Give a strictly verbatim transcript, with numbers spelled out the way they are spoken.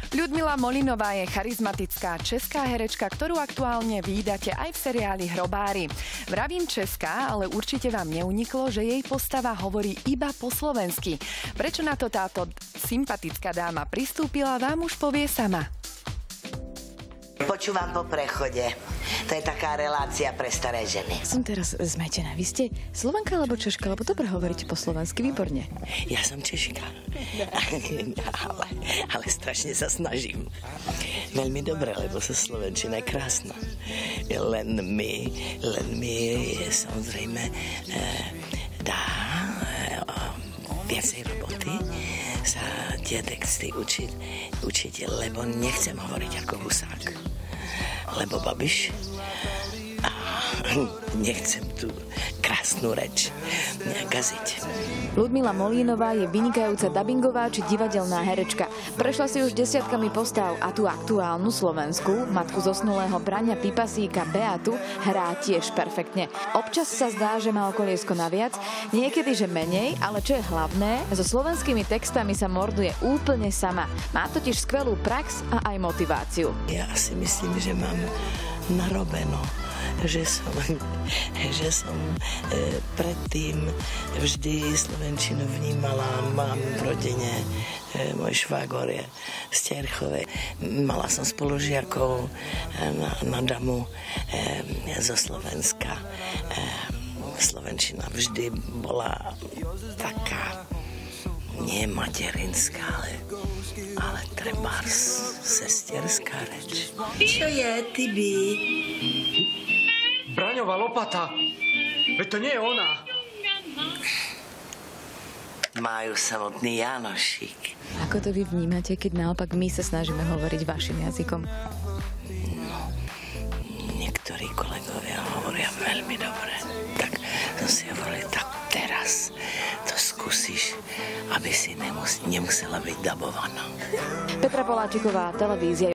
Ľudmila Molinová je charizmatická česká herečka, ktorú aktuálne vídate aj v seriáli Hrobári. Vravím česká, ale určite vám neuniklo, že jej postava hovorí iba po slovensky. Prečo na to táto sympatická dáma pristúpila, vám už povie sama. Počúvam po prechode. To je taká relácia pre staré ženy. Som teraz zmetená. Vy ste Slovenka alebo Češka? Lebo dobre hovoríte po slovensky, výborne. Ja som Češka. ale, ale strašne sa snažím. Veľmi dobre, lebo sa slovenčina je krásna. Len mi, len mi samozrejme e, dá e, viacej roboty sa tie texty učiť, učiť, lebo nechcem hovoriť ako Husák. Lebo Babiš a nechcem tú krásnu reč kaziť. Ľudmila Molinová je vynikajúca dabingová či divadelná herečka. Prešla si už desiatkami postav a tú aktuálnu slovenskú, matku zosnulého Braňa Pipasíka Beatu, hrá tiež perfektne. Občas sa zdá, že má okoliesko naviac, niekedy, že menej, ale čo je hlavné, so slovenskými textami sa morduje úplne sama. Má totiž skvelú prax a aj motiváciu. Ja si myslím, že mám narobeno, že som, že som e, predtým vždy slovenčinu vnímala. Mám v rodine, e, môj švágor je z Terchovej. Mala som spolužiakov e, na, na damu e, zo Slovenska. E, slovenčina vždy bola taká nie materinská, ale, ale trebárs sestierská reč. Čo je, Tibi? Braňová lopata. Veď to nie je ona. Majú samotný Janošík. Ako to vy vnímate, keď naopak my sa snažíme hovoriť vašim jazykom? No, niektorí kolegovia hovoria veľmi dobre. Tak to si hovorili, tak teraz to skúsiš, aby si nemus- nemusela byť dabovaná. Petra Poláčiková, televízia.